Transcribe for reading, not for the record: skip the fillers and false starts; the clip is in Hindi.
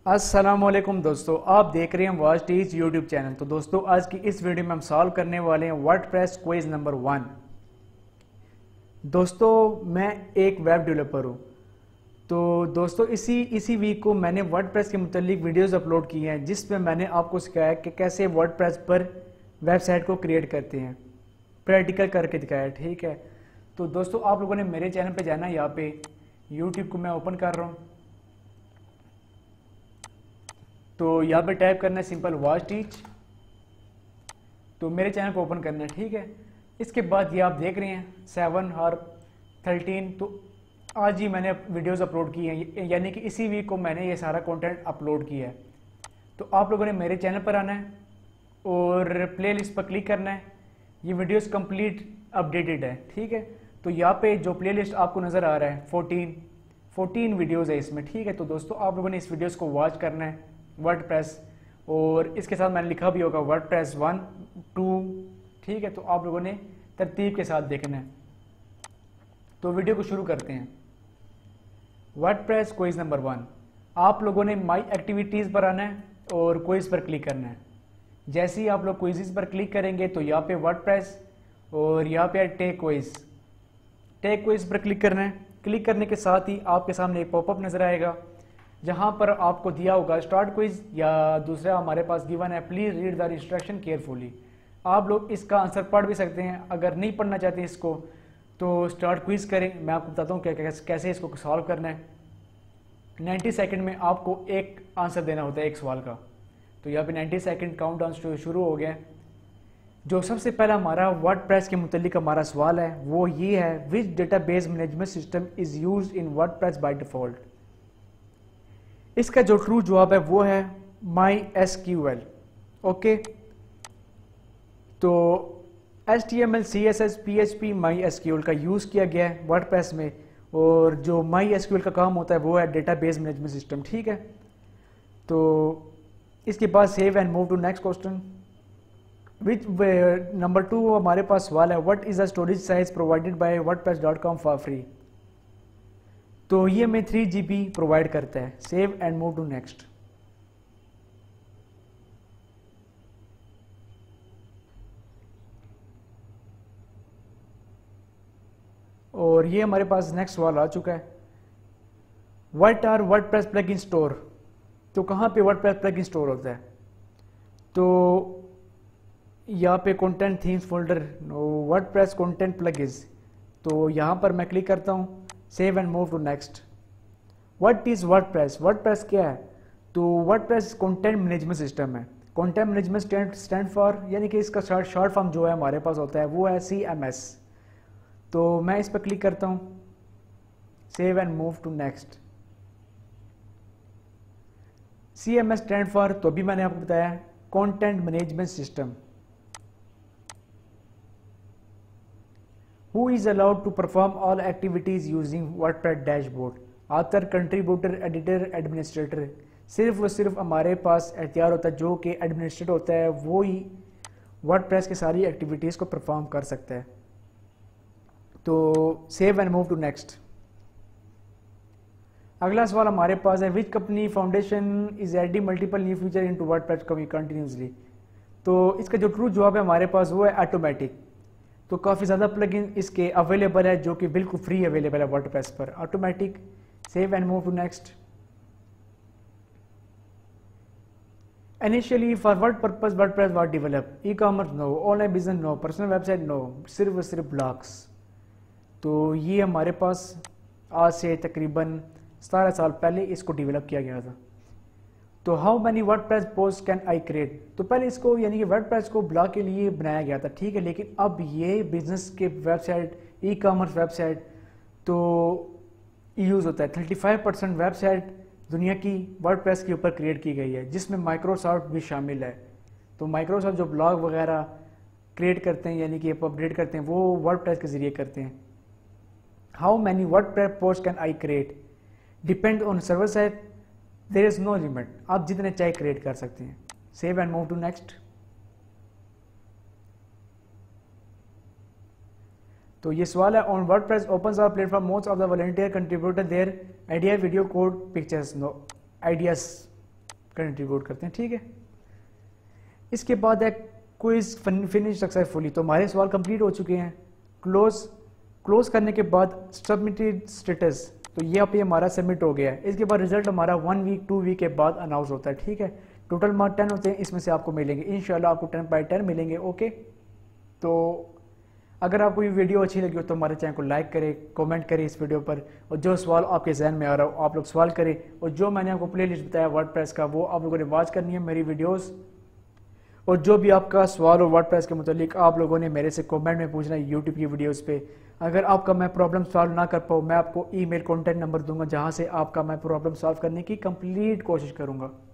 अस्सलामुअलैकुम दोस्तों, आप देख रहे हैं वाज टीच यूट्यूब चैनल। तो दोस्तों, आज की इस वीडियो में हम सॉल्व करने वाले हैं वर्डप्रेस क्विज नंबर 1। दोस्तों, मैं एक वेब डेवलपर हूँ। तो दोस्तों, इसी वीक को मैंने वर्डप्रेस के मुतालिक वीडियोस अपलोड किए हैं, जिसमें मैंने आपको सिखाया कि कैसे वर्डप्रेस पर वेबसाइट को क्रिएट करते हैं, प्रैक्टिकल करके दिखाया। ठीक है, तो दोस्तों आप लोगों ने मेरे चैनल पे जाना है। यहाँ पे यूट्यूब को मैं ओपन कर रहा हूँ। तो यहाँ पे टाइप करना है सिंपल वाज टीच। तो मेरे चैनल को ओपन करना है। ठीक है, इसके बाद ये आप देख रहे हैं 7 और 13। तो आज ही मैंने वीडियोस अपलोड की हैं, यानी कि इसी वीक को मैंने ये सारा कंटेंट अपलोड किया है। तो आप लोगों ने मेरे चैनल पर आना है और प्ले लिस्ट पर क्लिक करना है। ये वीडियोस कंप्लीट अपडेटेड है। ठीक है, तो यहाँ पे जो प्ले लिस्ट आपको नज़र आ रहा है 14 वीडियोज़ है इसमें। ठीक है, तो दोस्तों आप लोगों ने इस वीडियोज़ को वॉच करना है वर्डप्रेस, और इसके साथ मैंने लिखा भी होगा वर्डप्रेस 1, 2। ठीक है, तो आप लोगों ने तरतीब के साथ देखना है। तो वीडियो को शुरू करते हैं। WordPress quiz number 1। आप लोगों ने माई एक्टिविटीज़ पर आना है और क्विज पर क्लिक करना है। जैसे ही आप लोग क्विज़ पर क्लिक करेंगे तो यहाँ पे वर्डप्रेस और यहाँ पे टेक क्विज पर क्लिक करना है। क्लिक करने के साथ ही आपके सामने एक पॉपअप नज़र आएगा, जहाँ पर आपको दिया होगा स्टार्ट क्विज, या दूसरा हमारे पास गिवन है please read the instruction carefully. आप लोग इसका आंसर पढ़ भी सकते हैं। अगर नहीं पढ़ना चाहते इसको तो स्टार्ट क्विज करें। मैं आपको बताता हूँ कैसे इसको सॉल्व करना है। 90 सेकंड में आपको एक आंसर देना होता है एक सवाल का। तो यहाँ पे 90 सेकंड काउंट डाउन शुरू हो गया। जो सबसे पहला हमारा वर्डप्रेस के मुतालिक हमारा सवाल है वो ये है, which database management system is used in WordPress by default. इसका जो ट्रू जवाब है वो है MySQL। ओके, तो HTML, CSS, PHP, MySQL का यूज़ किया गया है वर्डप्रेस में, और जो MySQL का काम होता है वो है डेटाबेस मैनेजमेंट सिस्टम। ठीक है, तो इसके बाद save and move to next question. Which number 2 हमारे पास सवाल है, what is the storage size provided by wordpress.com for free. तो ये हमें 3 GB प्रोवाइड करता है। Save and move to next. और ये हमारे पास नेक्स्ट सवाल आ चुका है, what are WordPress plugin store. तो कहाँ पे वर्डप्रेस प्लगइन स्टोर होता है? तो यहाँ पे content themes folder, WordPress content plugins. तो यहाँ पर मैं क्लिक करता हूँ, save and move to next. What is WordPress? WordPress क्या है? तो वर्डप्रेस कंटेंट मैनेजमेंट सिस्टम है। कंटेंट मैनेजमेंट स्टैंड फॉर, यानी कि इसका शॉर्ट फॉर्म जो है हमारे पास होता है वो है CMS। तो मैं इस पर क्लिक करता हूँ, save and move to next. CMS stand for, तो अभी मैंने आपको बताया, content management system. Who is allowed to perform all activities using WordPress dashboard? Author, contributor, editor, administrator. सिर्फ और सिर्फ हमारे पास एख्तियार होता है, जो कि एडमिनिस्ट्रेटर होता है वो ही वर्डप्रेस की सारी एक्टिविटीज़ को परफॉर्म कर सकता है। तो save and move to next. अगला सवाल हमारे पास है, which company foundation is adding multiple new feature into WordPress continuously. तो इसका जो ट्रू जवाब है हमारे पास वो है ऑटोमेटिक। तो काफ़ी ज़्यादा प्लगइन इसके अवेलेबल है जो कि बिल्कुल फ्री अवेलेबल है वर्डप्रेस पर, Automattic. Save and move to next. Initially for what purpose WordPress was develop? Ecommerce no, online business no, personal website no, सिर्फ और सिर्फ ब्लॉग्स। तो ये हमारे पास आज से तकरीबन 17 साल पहले इसको डेवलप किया गया था। तो how many WordPress post can I create? तो पहले इसको यानी कि वर्डप्रेस को ब्लॉग के लिए बनाया गया था। ठीक है, लेकिन अब ये बिजनेस के वेबसाइट, ई कॉमर्स वेबसाइट तो यूज़ होता है। 35% वेबसाइट दुनिया की वर्डप्रेस के ऊपर क्रिएट की गई है, जिसमें माइक्रोसॉफ्ट भी शामिल है। तो माइक्रोसॉफ्ट जो ब्लॉग वगैरह क्रिएट करते हैं, यानी कि अपडेट करते हैं, वो वर्डप्रेस के ज़रिए करते हैं। How many WordPress post can I create? Depend on server side, there is no limit. आप जितने चाहे क्रिएट कर सकते हैं। Save and move to next. तो ये सवाल है, on WordPress open source platform most of the volunteer contributor there idea, video, code, pictures, no ideas. Contribute करते हैं, ठीक है। इसके बाद है क्विज फिनिश सक्सेसफुली, तो हमारे सवाल कंप्लीट हो चुके हैं। क्लोज करने के बाद सबमिटेड स्टेटस, तो ये पे हमारा सबमिट हो गया है। इसके बाद रिजल्ट हमारा 1 वीक 2 वीक के बाद अनाउंस होता है, ठीक है। टोटल मार्क 10 होते हैं, इसमें से आपको मिलेंगे इंशाल्लाह, आपको 10/10 मिलेंगे, ओके। तो अगर आपको ये वीडियो अच्छी लगी हो तो हमारे चैनल को लाइक करें, कमेंट करें इस वीडियो पर, और जो सवाल आपके जहन में आ रहा हो आप लोग सवाल करें, और जो मैंने आपको प्लेलिस्ट बताया वर्डप्रेस का वो आप लोगों ने वॉच करनी है मेरी वीडियोस। और जो भी आपका सवाल हो वर्डप्रेस के मुतालिक आप लोगों ने मेरे से कमेंट में पूछना है यूट्यूब की वीडियोस पे। अगर आपका मैं प्रॉब्लम सॉल्व ना कर पाऊँ, मैं आपको ईमेल कॉन्टैक्ट नंबर दूंगा जहाँ से आपका मैं प्रॉब्लम सॉल्व करने की कंप्लीट कोशिश करूँगा।